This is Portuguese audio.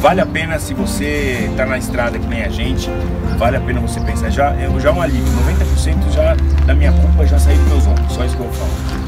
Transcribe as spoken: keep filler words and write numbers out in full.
vale a pena se você tá na estrada que nem a gente, vale a pena você pensar. Já, eu, já é um alívio, noventa por cento já da minha culpa já saiu dos meus ombros, só isso que eu vou falar.